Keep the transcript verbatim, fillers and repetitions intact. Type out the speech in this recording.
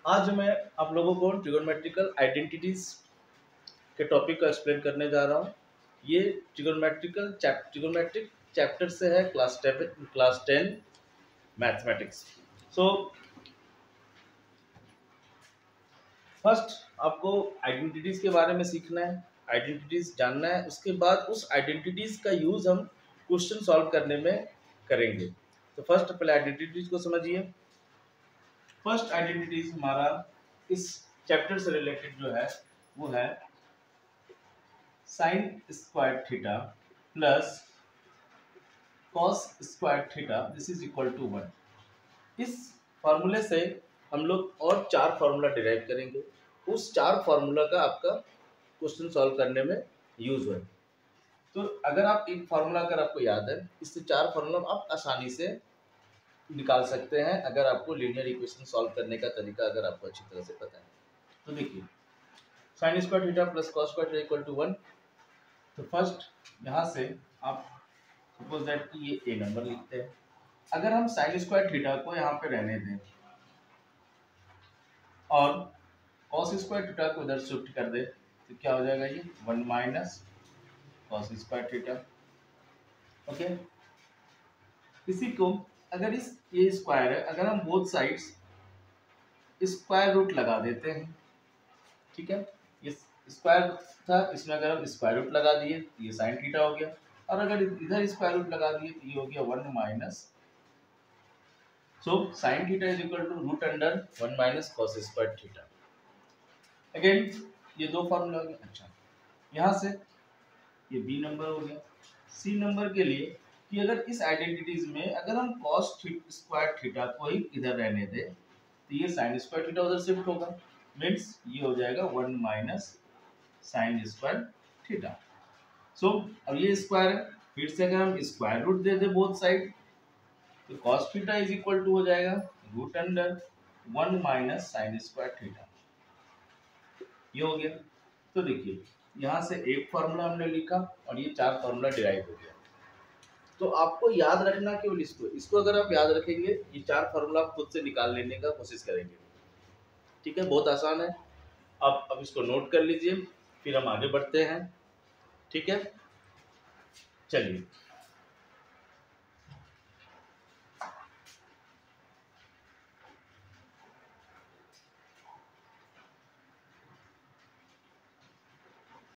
आज मैं आप लोगों को ट्रिगोनोमेट्रिकल आइडेंटिटीज के टॉपिक का एक्सप्लेन करने जा रहा हूँ। ये ट्रिगोनोमेट्रिकल चैप ट्रिगोनोमेट्रिक चैप्टर से है class ten class ten mathematics. So first आपको आइडेंटिटीज के बारे में सीखना है, आइडेंटिटीज जानना है। उसके बाद उस आइडेंटिटीज का यूज हम क्वेश्चन सॉल्व करने में करेंगे। तो फर्स्ट पहले आइडेंटिटीज को समझिए। फर्स्ट आइडेंटिटीज हमारा इस चैप्टर से रिलेटेड जो है वो है sine square theta plus cos square theta this is equal to one. इस फार्मूले से हम लोग और चार फार्मूला डिराइव करेंगे। उस चार फार्मूला का आपका क्वेश्चन सॉल्व करने में यूज है। तो अगर आप एक फार्मूला अगर आपको याद है, इससे चार फार्मूला आप आसानी से निकाल सकते हैं अगर आपको लीनियर इक्वेशन सॉल्व करने का तरीका अगर आपको अच्छी तरह से पता है। तो देखिए sine square theta plus cos square theta equal to one. तो फर्स्ट यहाँ से आप सपोज दैट कि ये ए नंबर लिखते हैं। अगर हम साइन स्क्वायर थीटा को यहाँ पे रहने दें और कॉस स्क्वायर थीटा को इधर शिफ्ट कर दे तो क्या हो जाएगा, ये one minus cos square theta. Okay, इसी को अगर इस ये स्क्वायर है, अगर हम बोथ साइड्स स्क्वायर रूट लगा देते हैं, ठीक है, ये स्क्वायर था, इसमें अगर हम स्क्वायर रूट लगा दिए तो ये साइन थीटा हो गया, और अगर इधर स्क्वायर रूट लगा दिए तो ये हो गया one minus, so sine theta is equal to root under one minus cos square theta. Again ये दो फॉर्मूला हो गया। अच्छा, यहाँ से ये बी नंबर हो गया। सी नंबर के लिए कि अगर इस आइडेंटिटीज में अगर हम कॉस स्क्वायर थीटा को ही इधर रहने दें तो ये साइन स्क्वायर थीटा उधर शिफ्ट होगा, मीन्स ये हो जाएगा one minus sine square theta. So अब ये स्क्वायर है, फिर से अगर हम स्क्वायर रूट दे दे बोथ साइड तो cos theta is equal to हो जाएगा root under one minus sine square theta. ये हो गया। तो देखिए यहाँ से एक फार्मूला हमने लिखा और ये चार फार्मूला डिराइव हो गया। तो आपको याद रखना केवल इसको इसको अगर आप याद रखेंगे ये चार फार्मूला आप खुद से निकाल लेने का कोशिश करेंगे। ठीक है, बहुत आसान है। अब अब इसको नोट कर लीजिए, फिर हम आगे बढ़ते हैं। ठीक है, चलिए।